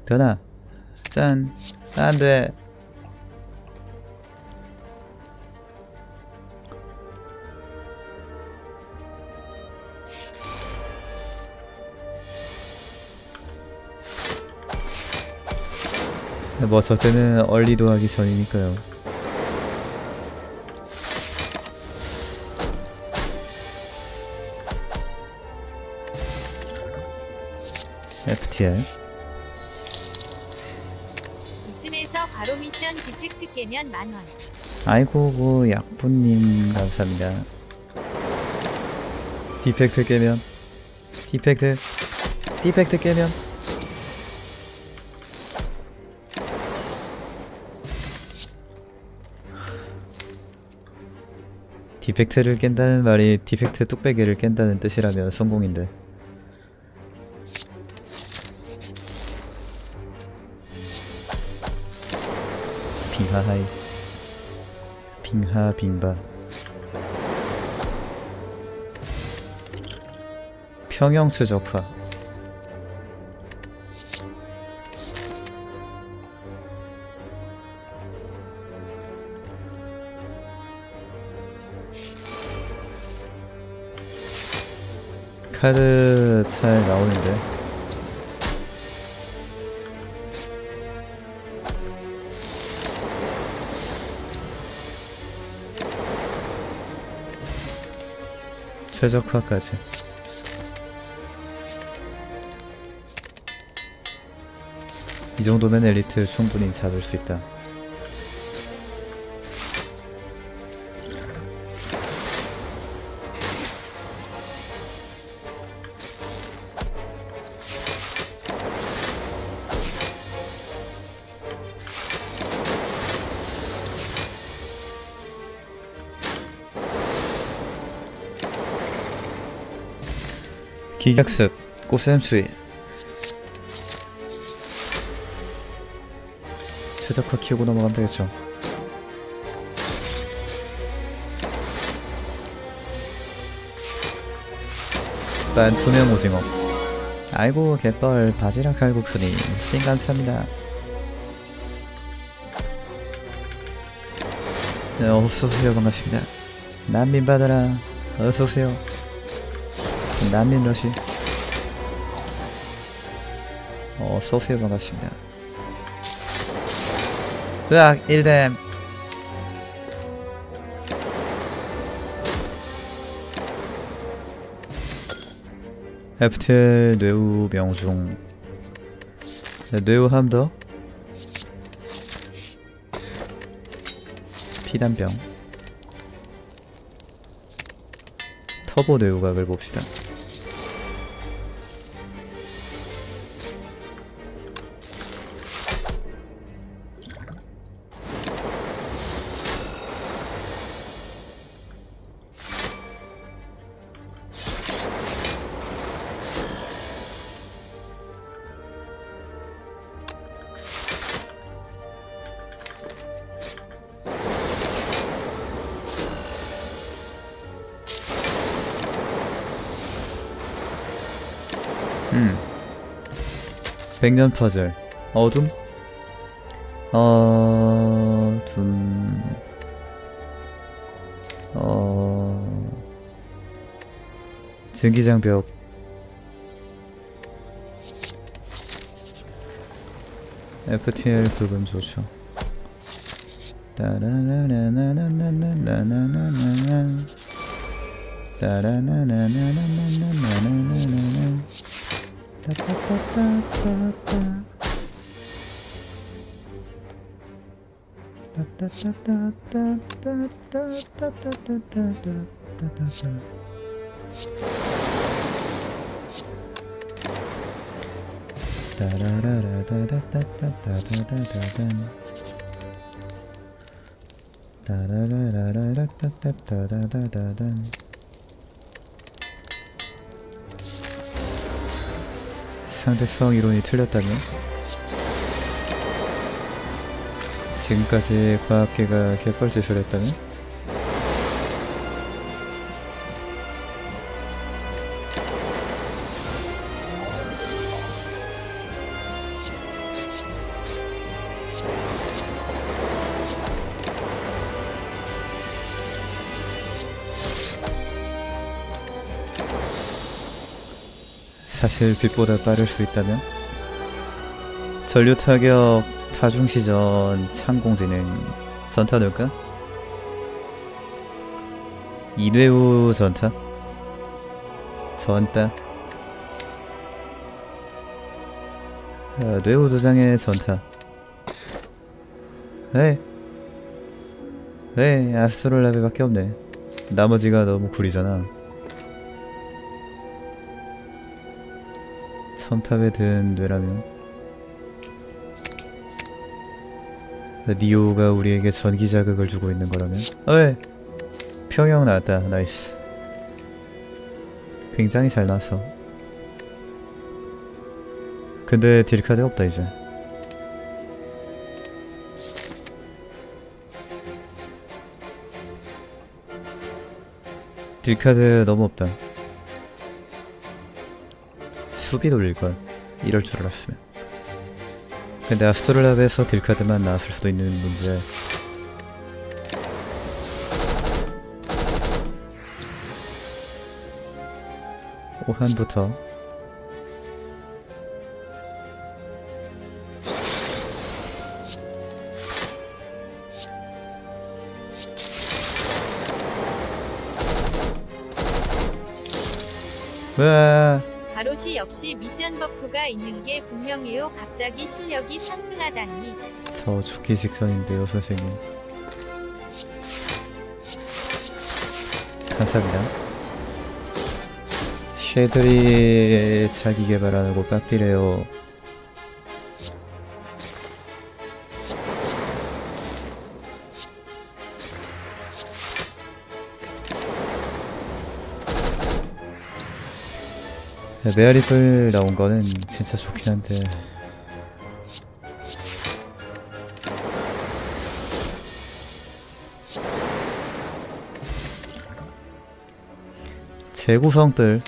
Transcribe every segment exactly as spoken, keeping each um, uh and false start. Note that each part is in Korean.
변화. 짠. 안돼. 뭐 저 때는 얼리도 하기 전이니까요. 에프티알. 이쯤에서 바로 미션 디펙트 깨면 만원. 아이고 뭐 약부님 감사합니다. 디펙트 깨면 디펙트 디펙트 깨면 디펙트를 깬다는 말이 디펙트 뚝배기를 깬다는 뜻이라면 성공인데. 빙하하이 빙하 빙바. 평형 수적화. 카드 잘 나오는데. 최적화까지. 이 정도면 엘리트 충분히 잡을 수 있다. 기각습, 꽃샘추위. 최적화 키우고 넘어가면 되겠죠. 일단 투명 오징어. 아이고 개뻘 바지락 칼국수님 후딩 감사합니다. 네, 어서오세요. 반갑습니다. 난민 받아라. 어서오세요. 난민 러시. 어서오세요. 반갑습니다. 으악 일뎀. 에프티엘 뇌우 명중. 뇌우 함더. 피단병. 터보 뇌우각을 봅시다. 음. 백년 퍼즐. 어둠? 어... 둠... 어... 증기장벽. 에프티엘 부분 좋죠. 따라라라라라라라라라라라 따라라라라라라라라라라 따따따따따따 따따따따따따따따따따따따따따따 따라라라따따따따따따따따 따라라라라따따따따따따따. 상대성 이론이 틀렸다면? 지금까지 과학계가 개뻘짓을 했다면? 사실 빛보다 빠를 수 있다면? 전류타격, 타중시전, 창공지능, 전타 넣을까? 이뇌우 전타? 전타? 아, 뇌우 도장의 전타. 에이 에이 아스트롤라베밖에 없네. 나머지가 너무 구리잖아. 첨탑에 든 뇌라면 니오가 우리에게 전기 자극을 주고 있는 거라면? 어이! 평형 나왔다. 나이스. 굉장히 잘 나왔어. 근데 딜카드 없다 이제. 딜카드 너무 없다. 수비 돌릴걸. 이럴 줄 알았으면. 근데 아스트롤랍에서 딜카드만 나왔을 수도 있는 문제. 오한부터 으아. 바로시 역시 미션 버프가 있는 게 분명해요. 갑자기 실력이 상승하다니. 저 죽기 직전인데요 선생님. 감사합니다. 쉐들이 자기 개발 안 하고 빡디래요. 메아리플 나온 거는 진짜 좋긴 한데 재구성들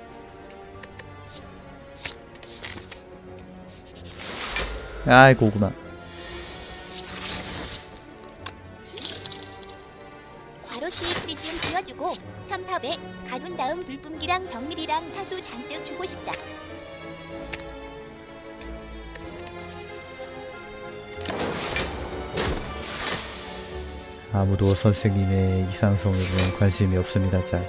아이 고구마 바로시 프리 좀 지어주고 첨탑에 가둔 다음 불뿜기랑 정밀이랑 타수 잔뜩 주고 싶다. 아무도 선생님의 이상성에는 관심이 없습니다. 잘.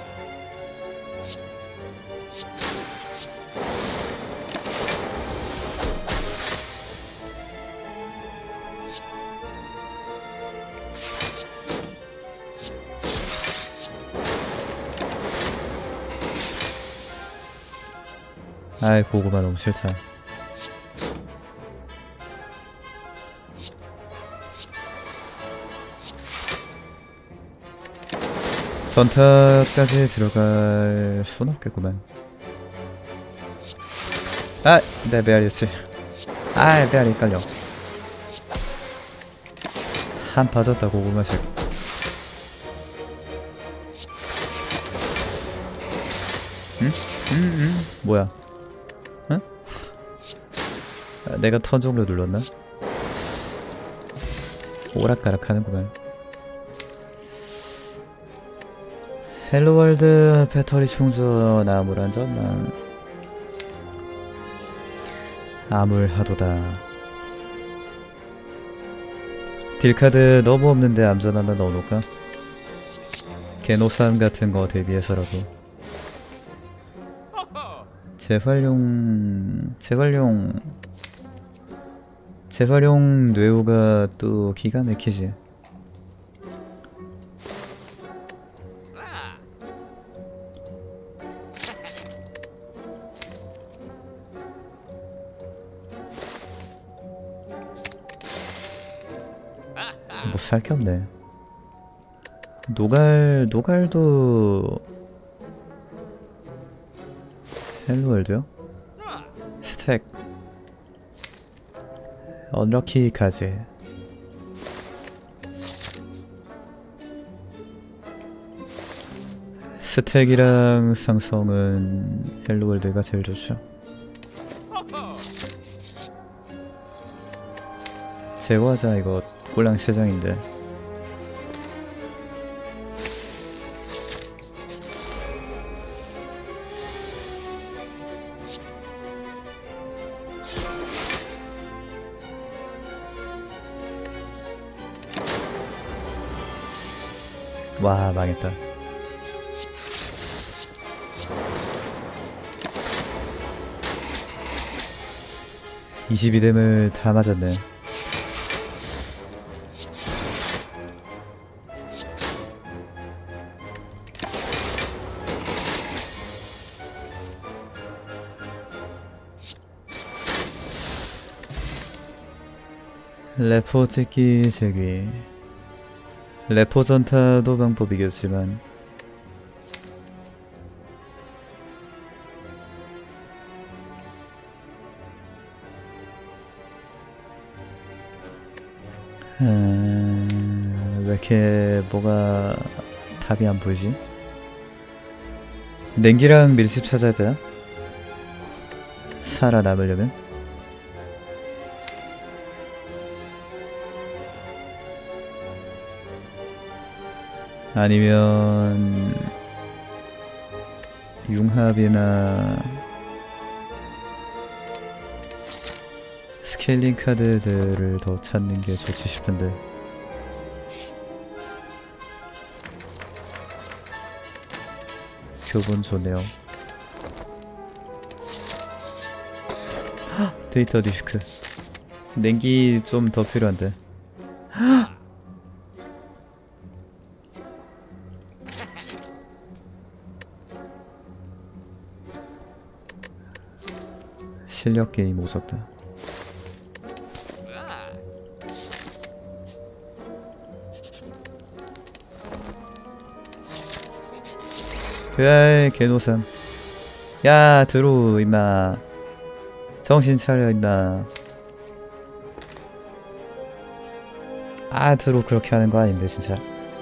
아이 고구마 너무 싫다. 전타까지 들어갈 순 없겠구만. 아! 내 메아리였지. 아 메아리 헷갈려. 한 빠졌다 고구마색. 응? 응? 응? 뭐야? 응? 아, 내가 턴 종료 눌렀나? 오락가락 하는구만. 헬로월드 배터리 충전 암울 안전망 암울하도다. 딜카드 너무 없는데 암전 하나 넣어놓을까? 개노산 같은 거 대비해서라도. 재활용... 재활용... 재활용 뇌우가 또 기가 막히지. 뭐 살 게 없네. 노갈... 노갈도... 헬로월드요? 스택 언럭키 가제 스택이랑 상성은 헬로월드가 제일 좋죠. 제거하자. 이거 꼴랑 세 장인데. 와, 망했다. 이십이 댐을 다 맞았네. 레포 찍기 제기. 레포 전타도 방법이겠지만 음... 왜 이렇게 뭐가 답이 안 보이지? 냉기랑 밀집 찾아야 되나? 살아남으려면? 아니면 융합이나 스케일링 카드들을 더 찾는 게 좋지 싶은데 교본 좋네요. 헉! 데이터 디스크 냉기 좀 더 필요한데. 헉! 실력 게임 오졌다. 야이 개노삼. 야 들어 임마. 정신 차려 임마. 아 들어 그렇게 하는 거 아닌데 진짜.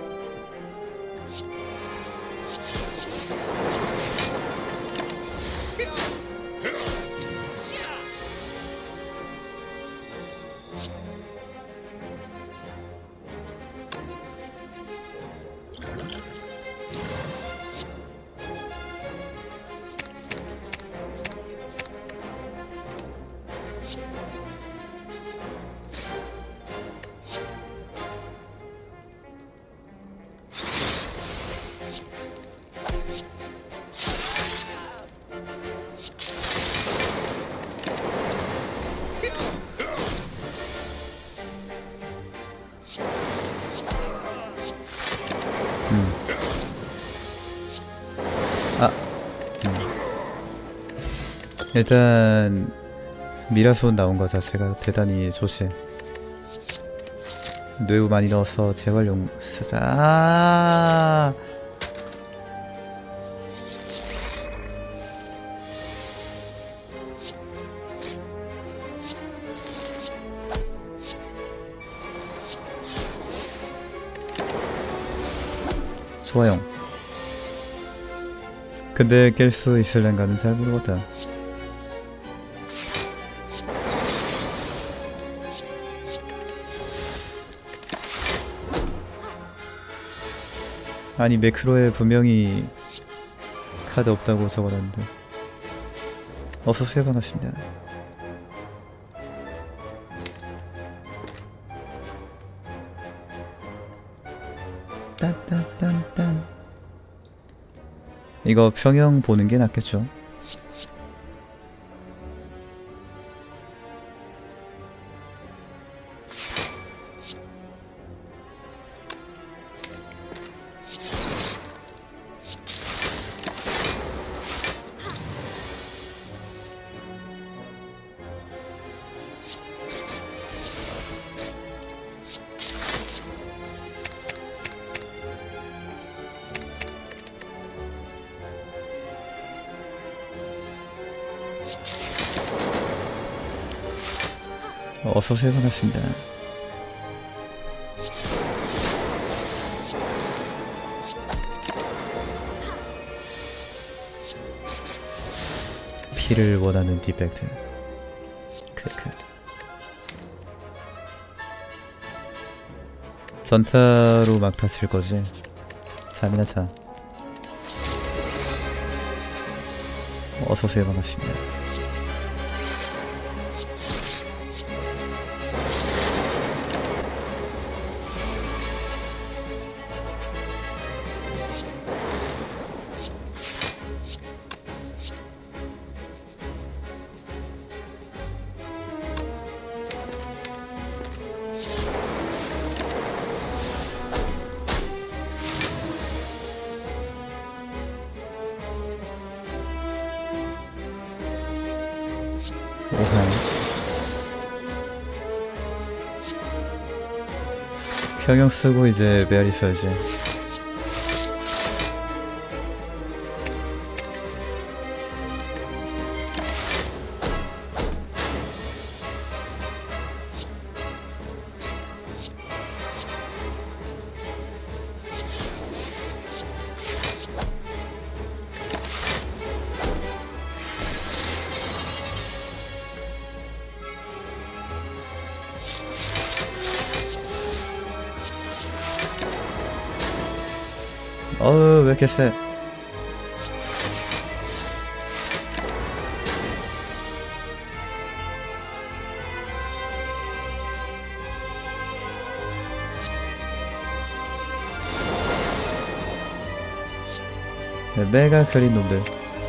음. 아, 음. 일단 미라손 나온 거 자체가 대단히 좋지. 뇌우 많이 넣어서 재활용 쓰자. 아 좋아요. 근데 깰 수 있을랜가는 잘 모르겠다. 아니 매크로에 분명히 카드 없다고 적어놨는데. 어서오세요. 반갑습니다. 딴딴딴딴. 이거 평형 보는 게 낫겠죠? 어서오세요. 반갑습니다. 피를 원하는 디펙트. 크크. 전타로 막 다칠 거지. 잠이나 자. 어서오세요. 반갑습니다. 오한 평형 쓰고 이제 메아리 써야지. 어우 왜 이렇게 세. 메가 그린 놈들.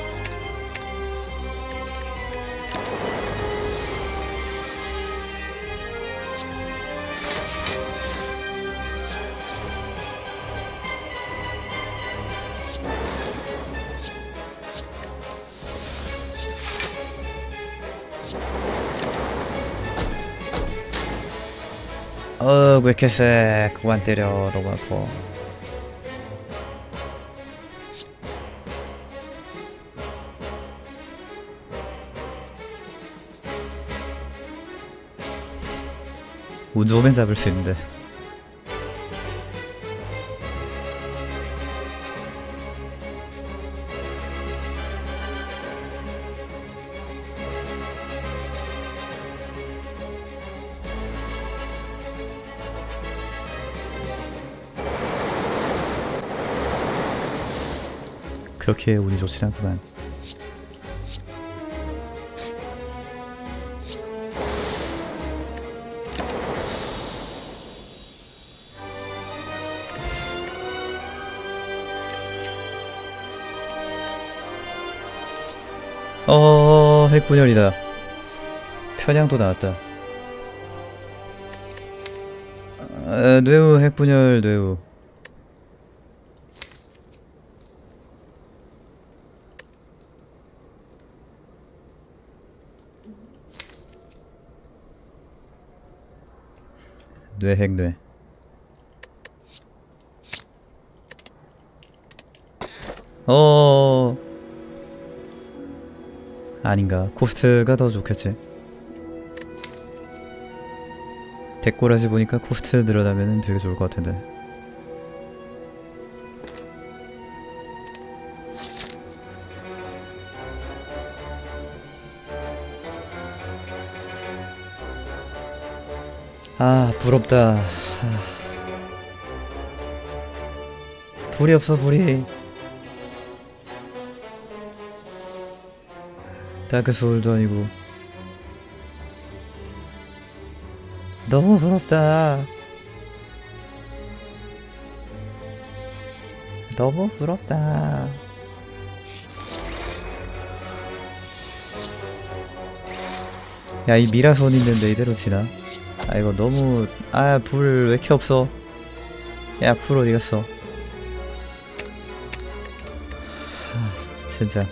어, 왜 이렇게 세? 그만 때려. 너무 아파. 우주 오면 잡을 수 있는데. 그렇게 운이 좋진 않구만. 어, 핵분열이다. 편향도 나왔다. 아, 뇌우 핵분열 뇌우. 뇌핵뇌. 어 아닌가. 코스트가 더 좋겠지. 데꼬라지 보니까 코스트 늘어나면 되게 좋을 것 같은데. 아 부럽다. 아. 불이 없어 불이. 다크소울도 아니고. 너무 부럽다. 너무 부럽다. 야, 이 미라손 있는데 이대로 지나? 아 이거 너무. 아 불 왜 이렇게 없어. 야 불 어디갔어. 하, 진짜.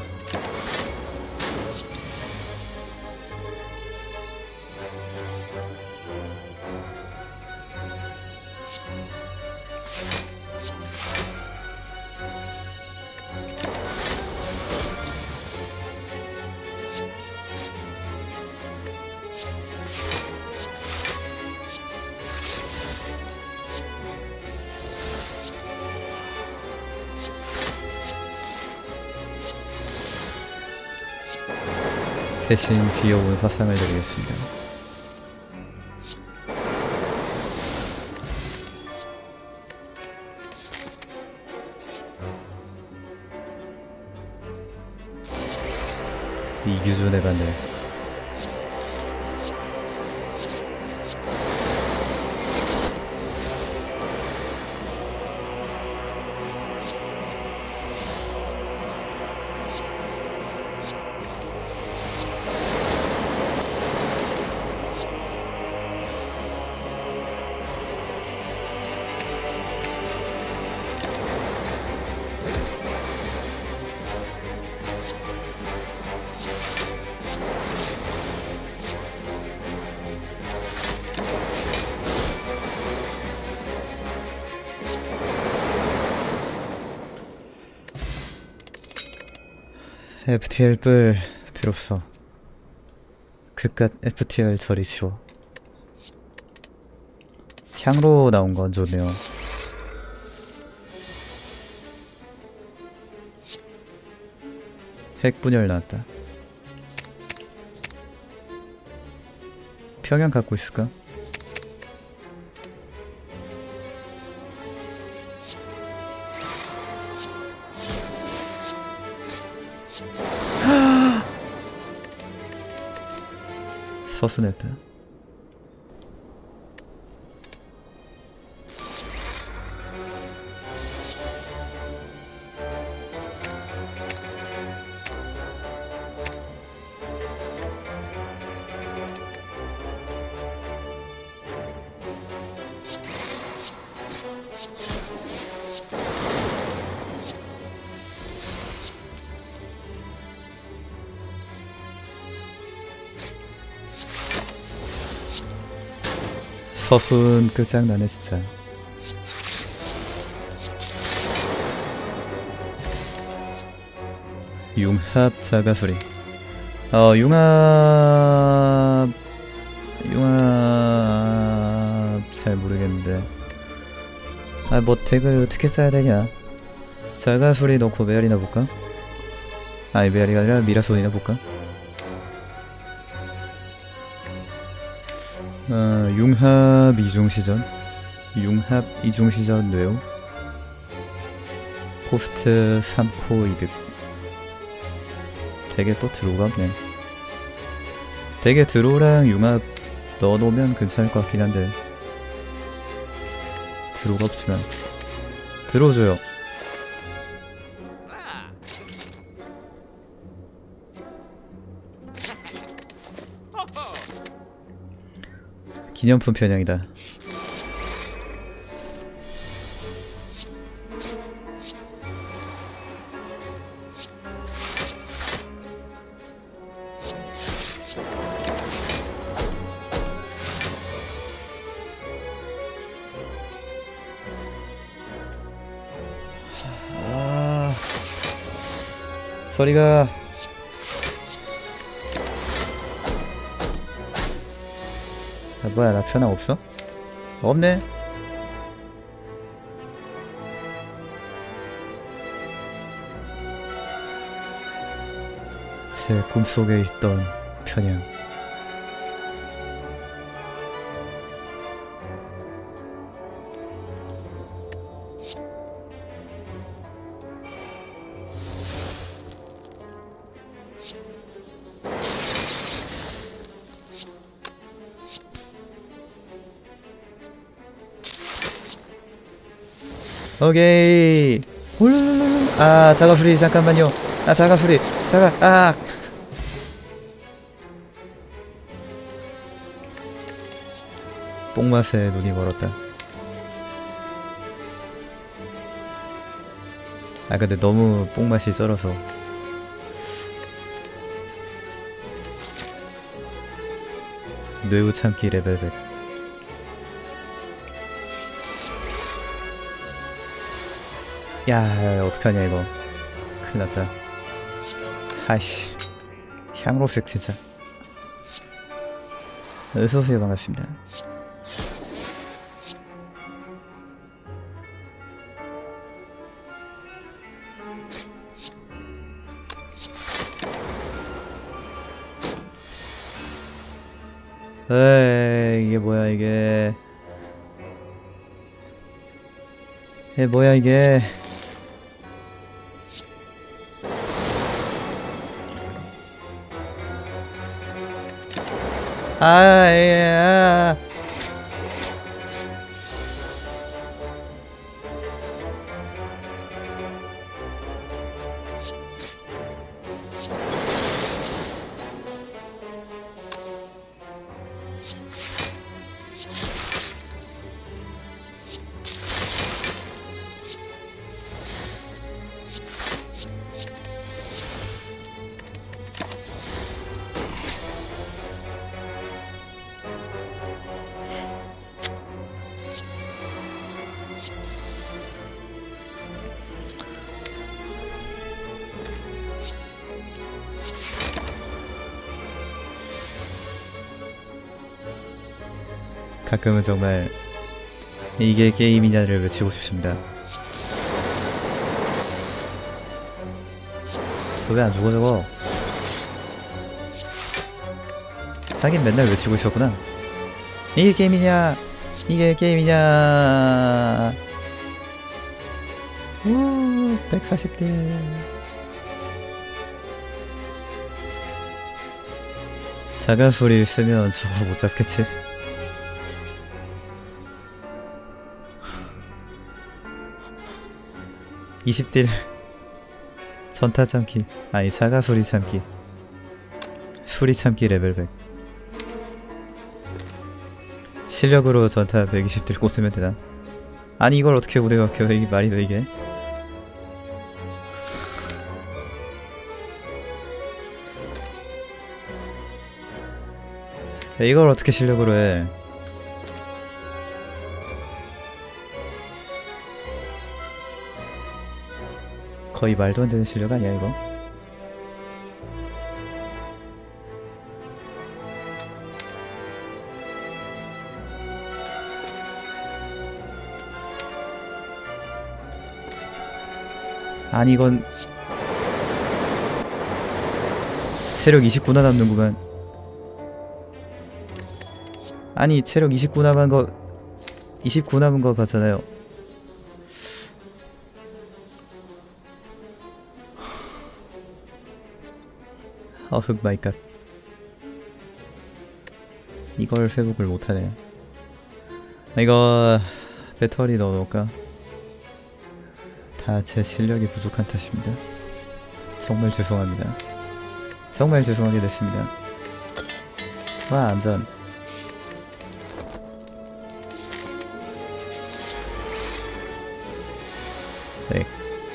대신 귀여운 화상을 드리겠습니다. 이규준에 가네. 에프티엘 뿔 필요없어. 그깟 에프티엘 저리 치워. 향로 나온 건 좋네요. 핵분열 나왔다. 평양 갖고 있을까? 서순했다. 서순 끝장나네 진짜. 융합 자가수리. 어 융합 융합 잘 모르겠는데. 아 뭐 덱을 어떻게 짜야 되냐. 자가수리 넣고 메아리나 볼까? 아니 메아리가 아니라 미라손이나 볼까? 어, 융합 이중시전 융합 이중시전 뇌요. 코스트 삼 코 이득. 덱에 또 드로우가 없네. 덱에 드로우랑 융합 넣어놓으면 괜찮을 것 같긴 한데 드로우가 없지만. 드로우 줘요. 기념품 편향이다. 아, 소리가 아, 뭐야 나 편함 없어? 없네? 제 꿈속에 있던 편향. 오케이. 홀. 아 자가수리 잠깐만요. 아 자가수리 자가 아 뽕맛에 눈이 멀었다. 아 근데 너무 뽕맛이 쩔어서 뇌우 참기 레벨 백. 야, 어떡하냐 이거. 큰일났다. 아이씨 향로색 진짜. 어서오세요. 반갑습니다. 에이 이게 뭐야 이게. 에 뭐야 이게. 아, 예, 아. 가끔은 정말 이게 게임이냐를 외치고 싶습니다. 저 왜 안 죽어 저거? 하긴 맨날 외치고 있었구나. 이게 게임이냐? 이게 게임이냐? 우 백사십 딜. 자가술이 있으면 저거 못 잡겠지? 이십 딜 전타 참기 아니 자가 수리 참기 수리 참기 레벨 백 실력으로 전타 백이십 딜 꽂으면 되나? 아니 이걸 어떻게 오대 박혀. 이게 말이 돼 이게? 야, 이걸 어떻게 실력으로 해? 거의 말도 안 되는 실력 아니야 이거? 아니 이건 체력 이십구나 남는구만. 아니 체력 이십구 남은 거 이십구 남은 거 봤잖아요. 어흑 마이갓. 이걸 회복을 못하네. 이거 배터리 넣어놓을까? 다 제 실력이 부족한 탓입니다. 정말 죄송합니다. 정말 죄송하게 됐습니다. 와 암전. 네.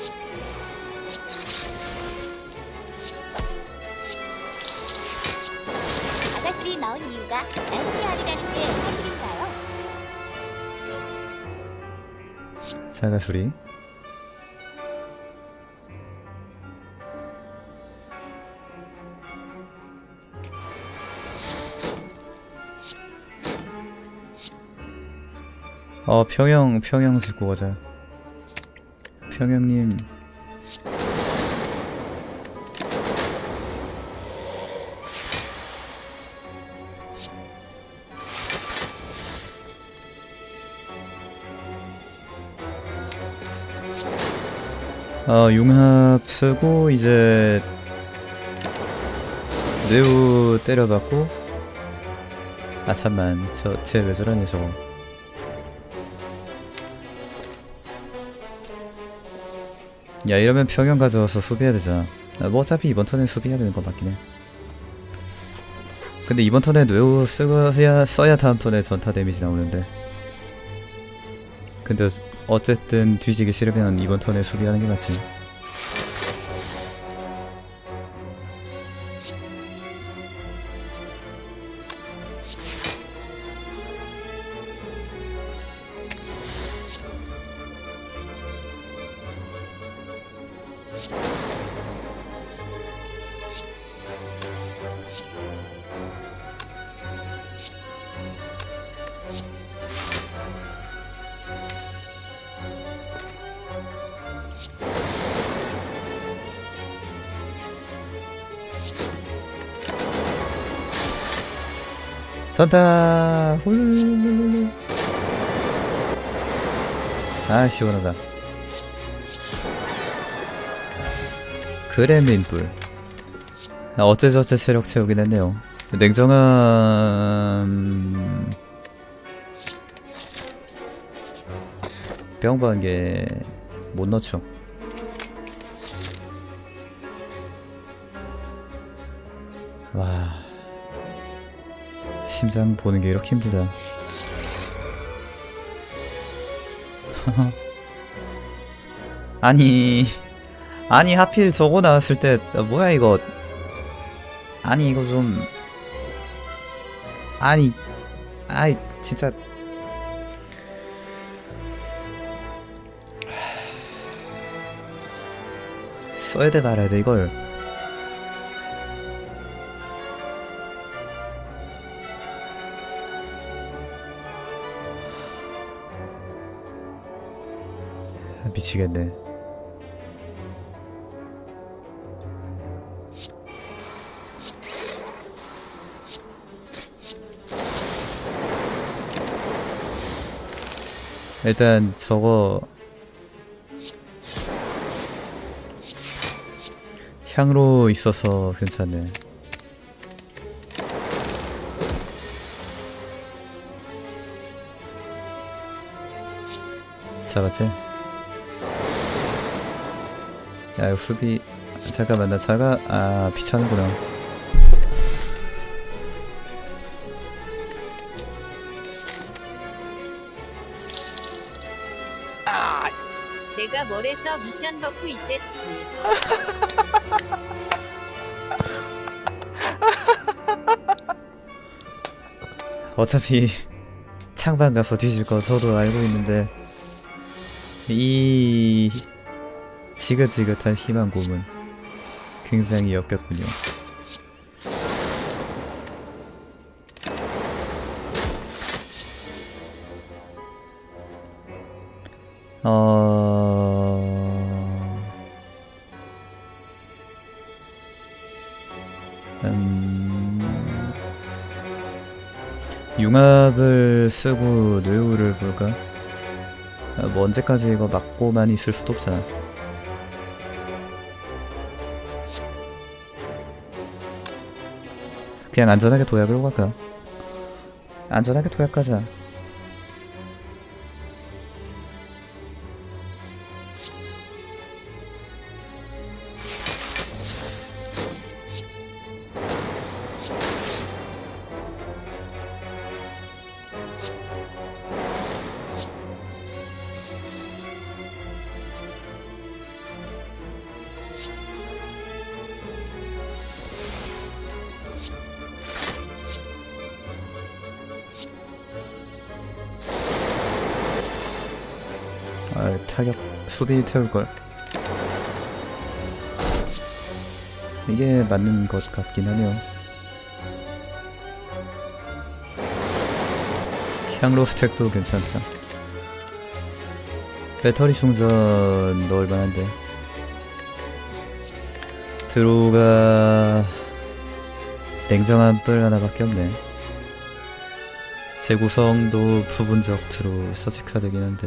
자가술이 나온 이유가 엔피알이라는 게 사실인가요? 자가수리. 어 평영 평영 짚고 가자. 평영님 어 융합 쓰고 이제 뇌우 때려받고. 아 잠만 저 쟤 왜 저러냐 저거. 야 이러면 평영 가져와서 수비해야 되잖아. 아, 뭐 어차피 이번 턴에 수비해야 되는 거 맞긴 해. 근데 이번 턴에 뇌우 쓰야, 써야 다음 턴에 전타 데미지 나오는데. 근데 어쨌든 뒤지기 싫으면 이번 턴에 수비하는 게 맞지. 전타 홀. 아 시원하다. 그레민불. 아, 어째저째 체력 채우긴 했네요. 냉정한 병반개 못 넣죠. 와, 심장 보는 게 이렇게 힘들다. 아니 아니 하필 저거 나왔을 때 아, 뭐야 이거. 아니 이거 좀 아니 아이 진짜 써야 돼 말아야 돼 이걸. 미치겠네. 일단 저거 향로 있어서 괜찮네. 잡았지? 야 이거 수비 잠깐만 나 자가 아 피차는구나. 내가 뭘해서 미션 버프 있댔지. 어차피 창반 가서 뒤질 거 저도 알고 있는데 이 지긋지긋한 희망 고문 굉장히 역겹군요. 어... 음... 융합을 쓰고 뇌우를 볼까? 아, 뭐 언제까지 이거 맞고만 있을 수도 없잖아. 그냥 안전하게 도약으로 갈까? 안전하게 도약 가자. 아, 타격 수비 태울걸. 이게 맞는 것 같긴 하네요. 향로 스택도 괜찮다. 배터리 충전 넣을 만한데. 드로우가 냉정한 뿔 하나밖에 없네. 재구성도 부분적 드로우 서치카드긴 한데.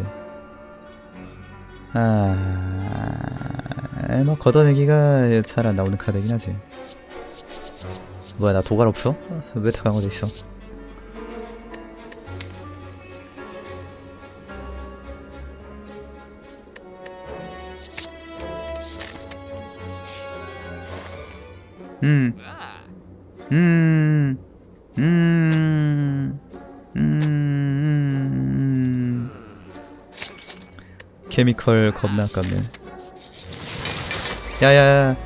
아, 뭐 걷어내기가 잘 안 나오는 카드긴 하지. 뭐야 나 도갈 없어? 왜 다 강화돼 있어? 음, 음, 음, 음. 케미컬 겁나 아깝네. 야야야.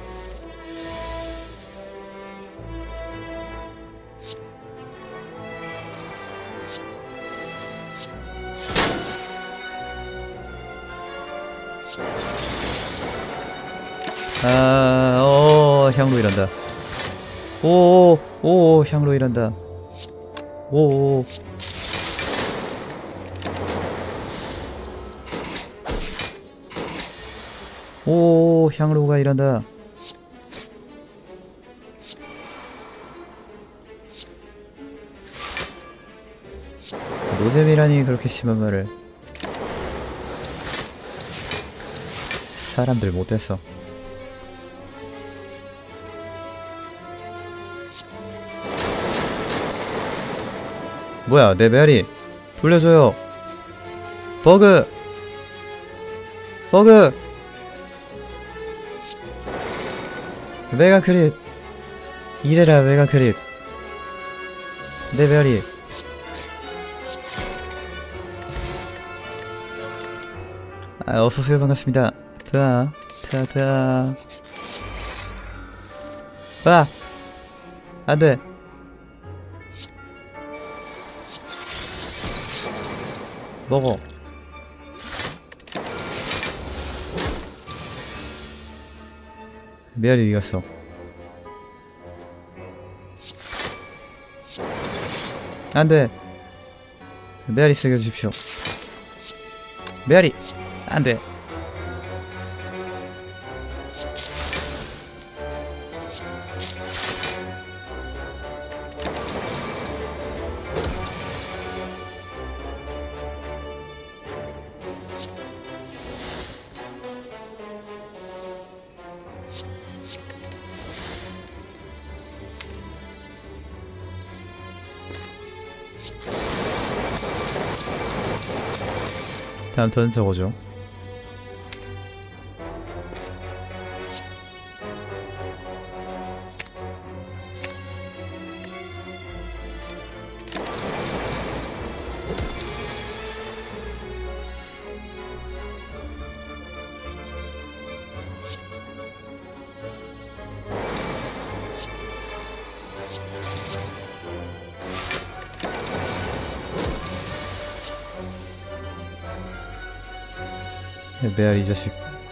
아, 오, 향로 일한다. 오, 오, 향로 일한다. 오, 오. 오, 향로가 일한다. 노잼이라니 그렇게 심한 말을. 사람들 못했어. 뭐야 내 메아리 돌려줘요. 버그 버그 메가 크릿 이래라 메가 크릿 내 메아리. 아 어서오세요 반갑습니다. 드아 드아 드아 아 안돼. 먹어. 메아리 이겼어. 안돼. 메아리 쓰게 해주십시오. 메아리 안돼. 다음 턴은 저거죠. 메아리 이 자식.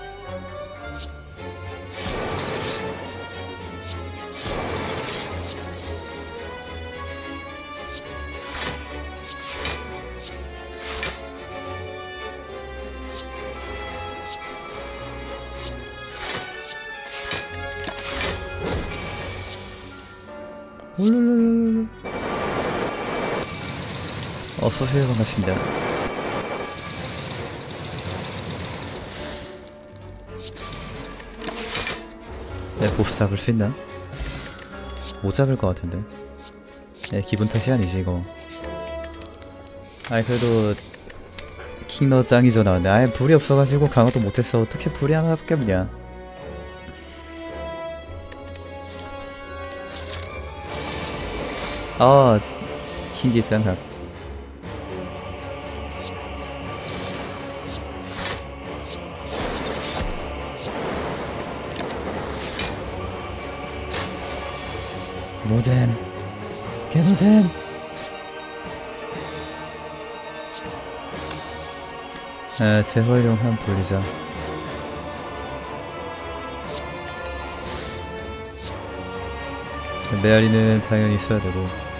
홀룰룰룰. 어서오세요 반갑습니다. 네, 보스 잡을 수 있나? 못 잡을 것 같은데. 네, 기분 탓이 아니지 이거. 아이 그래도 킹너 짱이죠 나왔네. 아예 불이 없어가지고 강화도 못했어. 어떻게 불이 하나밖에 없냐. 아 킹기 짱각. 노잼 개노잼. 아 재활용 한 돌리자. 메아리는 당연히 있어야 되고.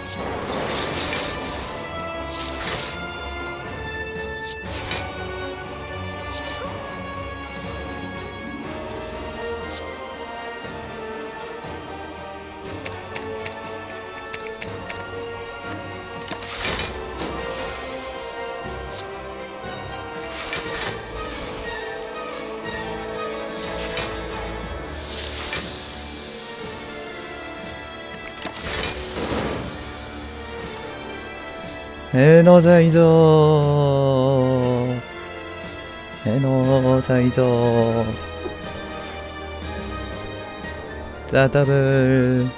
에너자이저 에너자이저 따답을.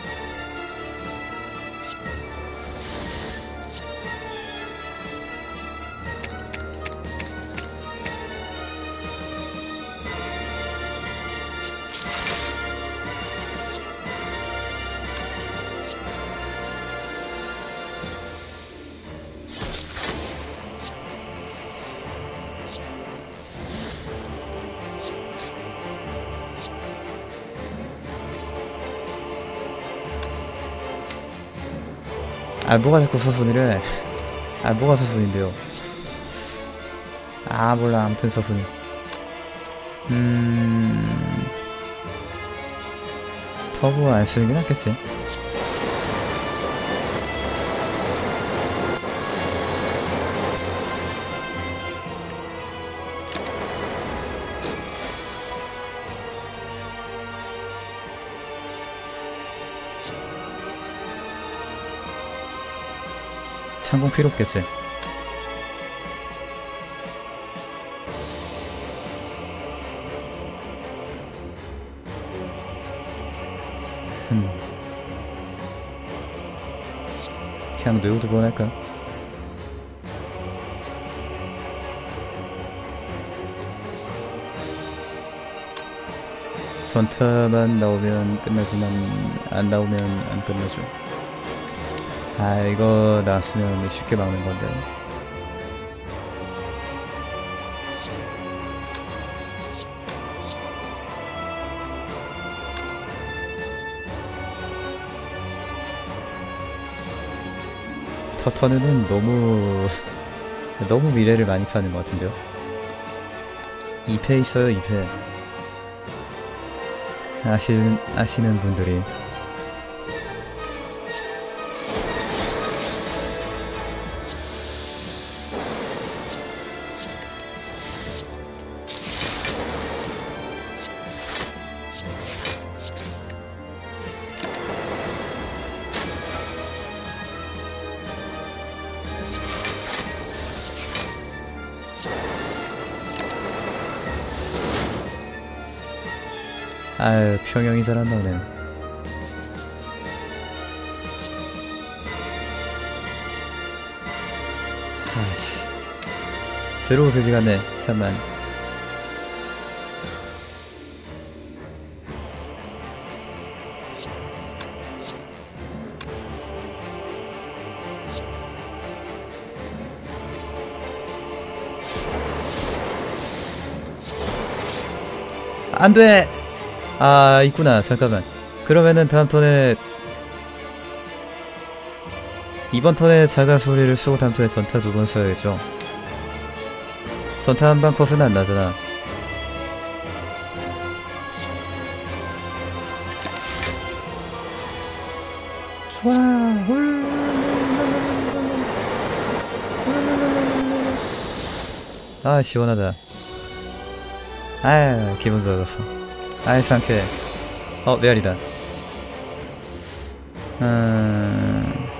아 뭐가 자꾸 서순이래. 아 뭐가 서순인데요. 아 몰라 아무튼 서순이. 음... 터보 안 쓰는 게 낫겠지. 창공 필요 없겠지. 흠. 그냥 뇌우 두 번 할까? 전타만 나오면 끝나지만 안 나오면 안 끝나죠. 아, 이거 나왔으면 쉽게 막는 건데. 터터는 너무 너무 미래를 많이 파는 것 같은데요. 이 패 있어요, 이 패. 아시는 아시는 분들이. 아유, 평형이 잘 안 나오네. 아씨, 괴로워 그지 같네. 참만. 안 돼! 아, 있구나. 잠깐만. 그러면은 다음 턴에 이번 턴에 자가수리를 쓰고 다음 턴에 전타 두 번 써야겠죠. 전타 한 방 컷은 안 나잖아. 좋아. 아, 시원하다. 아, 기분 좋아졌어. 아이, 상쾌해. 어, 메아리다. 음...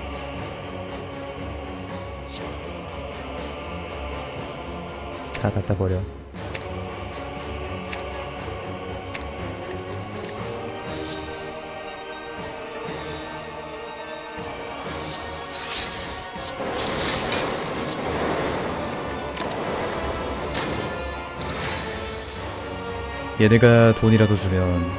다 갖다 버려. 얘네가 돈이라도 주면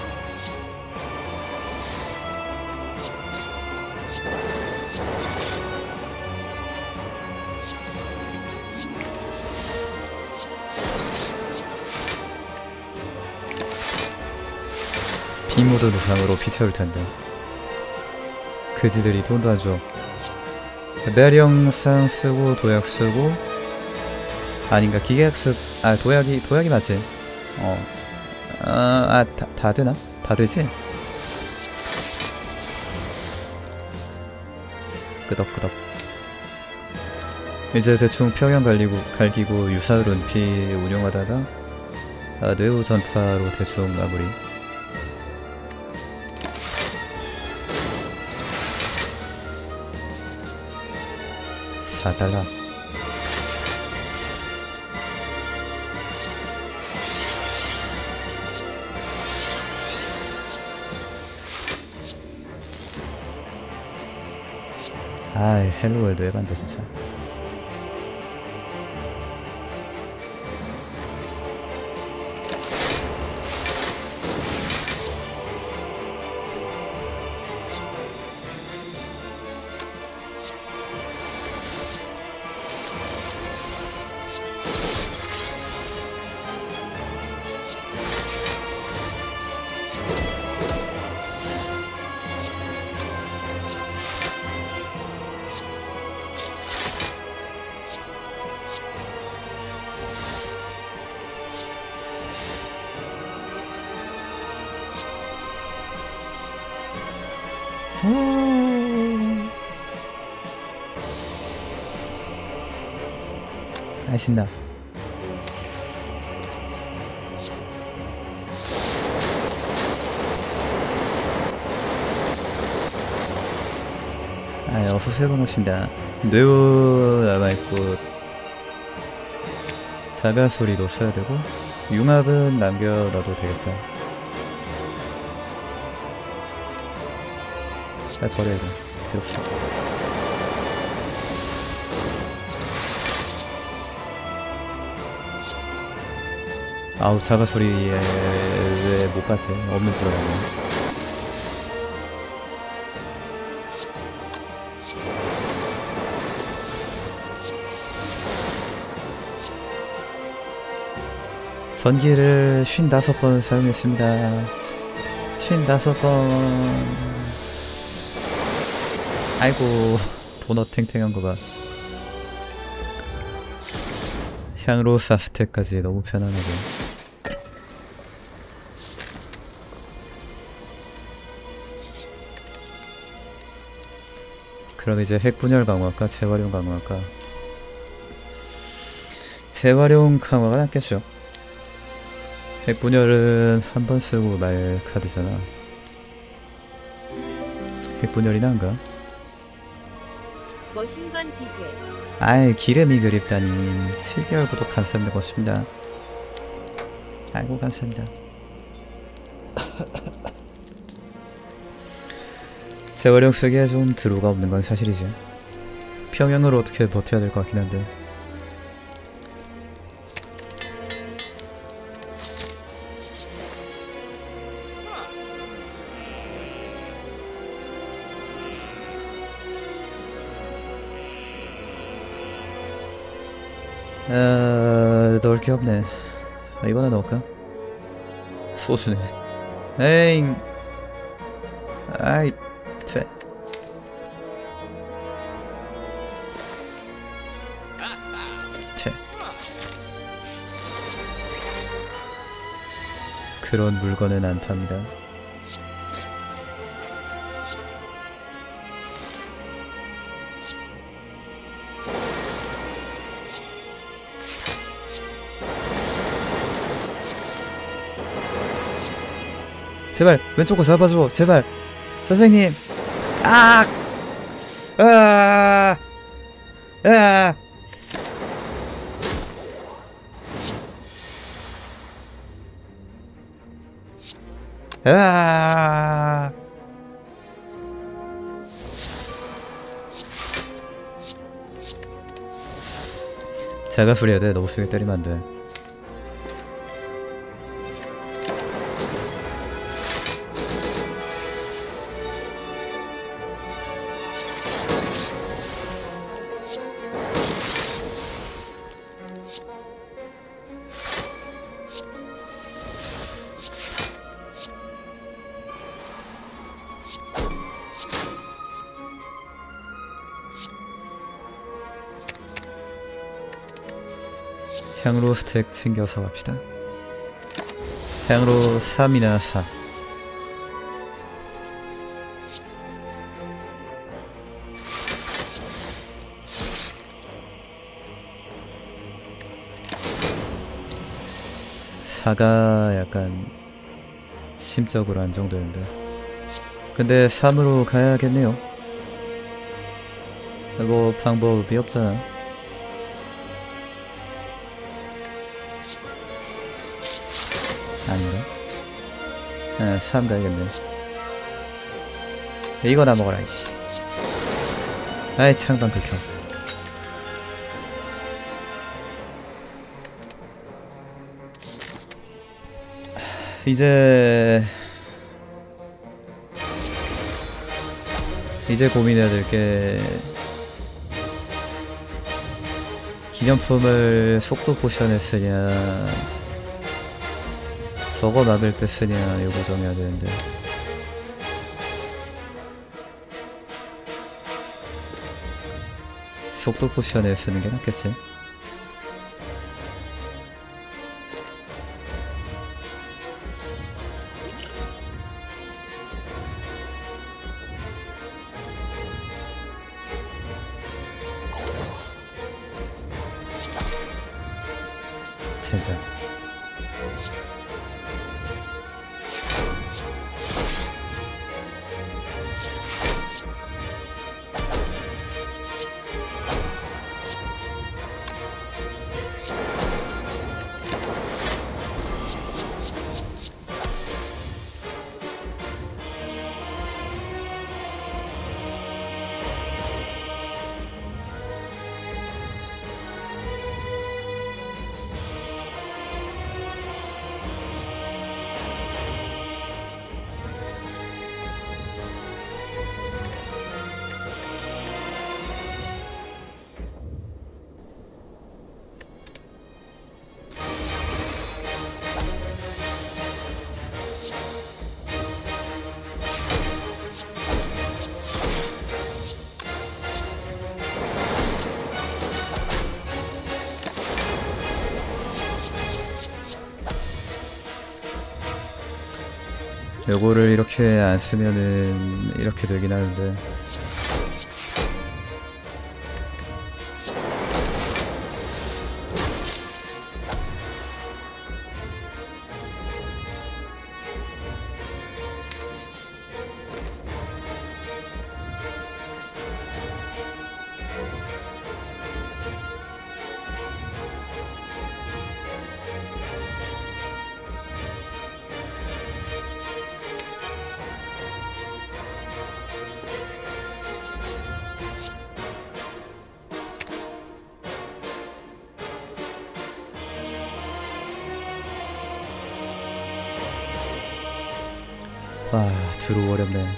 비모드 무상으로 피 채울 텐데 그지들이 돈도 안 줘. 메아리영상 쓰고 도약 쓰고 아닌가 기계학습 아 도약이 도약이 맞지? 어, 아, 아 다, 다 되나? 다 되지? 끄덕끄덕. 이제 대충 평형 갈리고, 갈기고 유사을 운피 운용하다가 아, 뇌우 전타로 대충 마무리. 사 달러. 아이, 헬로월드 해반다 진짜. 아, 신나. 아, 두세 번 왔습니다. 뇌우 남아있고 자가수리도 써야 되고 융합은 남겨놔도 되겠다. 아, 버려야 돼. 필요 없어. 아우, 자가수리에 왜 못 가지? 없는 줄 알았네. 전기를 쉰다섯 번 사용했습니다. 쉰다섯 번. 아이고, 도넛 탱탱한 거 봐. 향로 사 스택까지 너무 편안하고. 그럼 이제 핵분열 강화할까? 재활용 강화할까? 재활용 강화가 낫겠죠. 핵분열은 한 번 쓰고 말 카드잖아. 핵분열이 난가? 머신건 디그. 아이, 기름이 그립다님. 칠 개월 구독 감사합니다. 고맙습니다. 아이고, 감사합니다. 재활용 쓰기에 좀 드루가 없는 건 사실이지. 평형으로 어떻게 버텨야 될 것 같긴 한데. 아, 넣을 게 없네. 아, 이거나 넣을까? 소주네. 에잉. 아이, 퇴. 퇴. 그런 물건은 안 팝니다. 제발 왼쪽 거 잡아줘. 제발 선생님. 아! 아! 아! 아! 자가수리 해야 돼. 너무 세게 때리면 안 돼. 향로 스택 챙겨서 갑시다. 향로 삼이나 사. 사가 약간 심적으로 안정되는데. 근데 삼으로 가야겠네요. 뭐 방법이 없잖아. 아닌가? 에, 삼 가야겠네. 이거나 먹어라, 이씨. 아이, 창방 극혐. 이제 이제 고민해야 될 게 기념품을 속도 포션에 쓰냐 저거 막을 때 쓰냐 요거 정해야 되는데 속도 포션에 쓰는 게 낫겠지? 젠장. 요거를 이렇게 안 쓰면은 이렇게 되긴 하는데 아, 드로우 어렵네.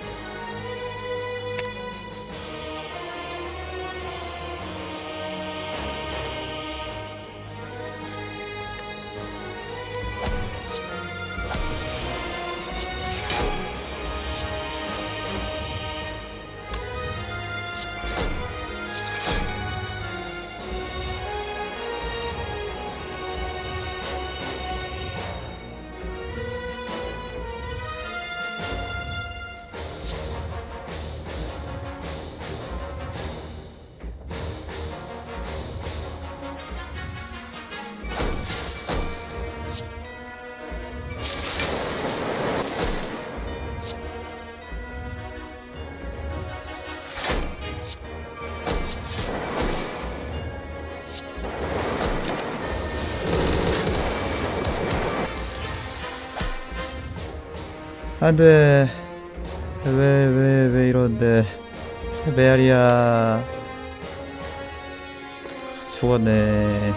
안돼. 왜 왜 왜 이런데. 메아리야 죽었네.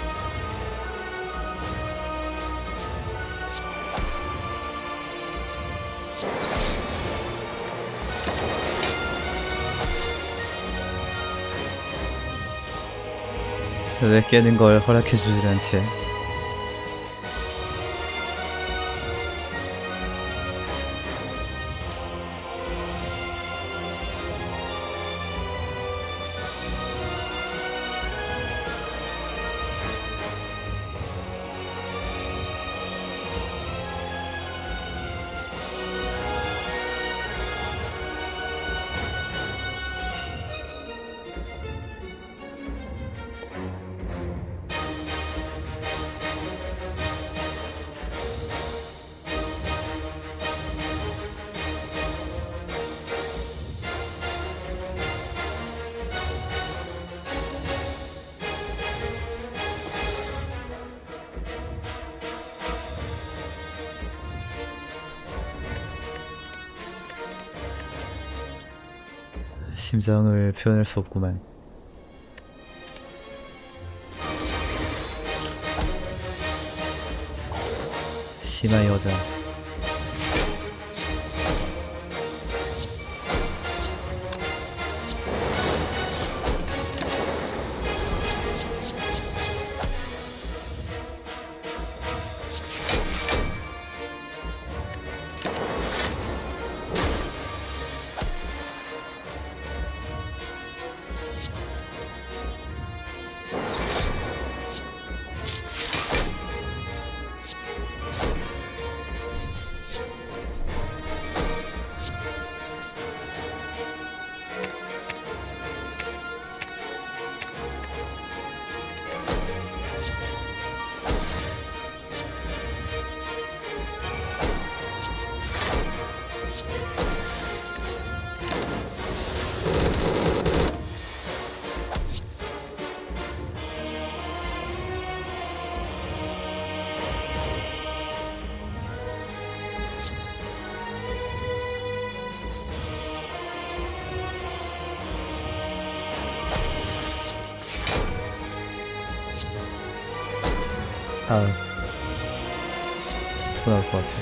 왜 깨는 걸 허락해주질 않지? 심정을 표현할 수 없구만. 심한 여자. 아, 토 나올 것 같아.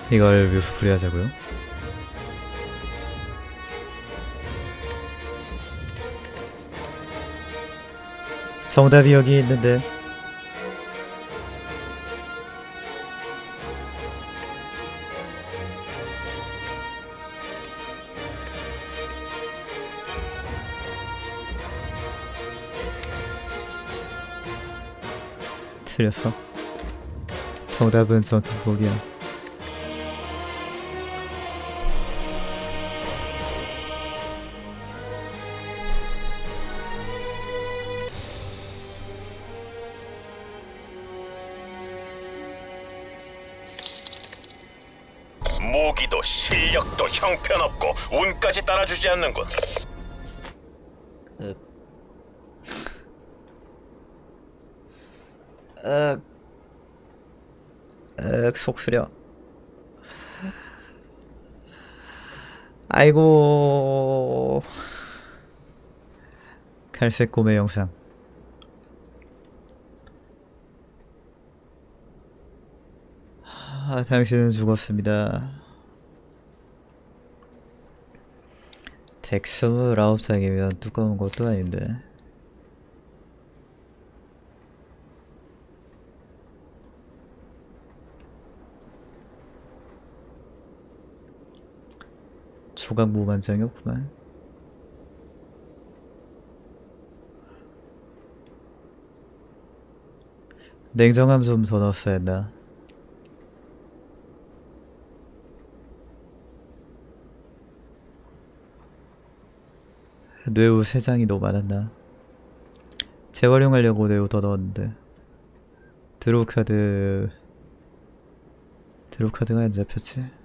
이걸 뮤스프리 하자고요? 정답이 여기 있는데. 틀렸어. 정답은 전투복이야. 무기도 실력도 형편없고 운까지 따라주지 않는군. 으. 으. 으, 속 쓰려. 아이고. 갈색 곰의 영상. 아, 당신은 죽었습니다. 덱 스물아홉 장이면 두꺼운 것도 아닌데. 조각 무반장이었구만. 냉정함 좀 더 넣었어야 했나. 뇌우 세 장이 너무 많았나. 재활용하려고 뇌우 더 넣었는데. 드로우 카드 드로우 카드가 안 잡혔지.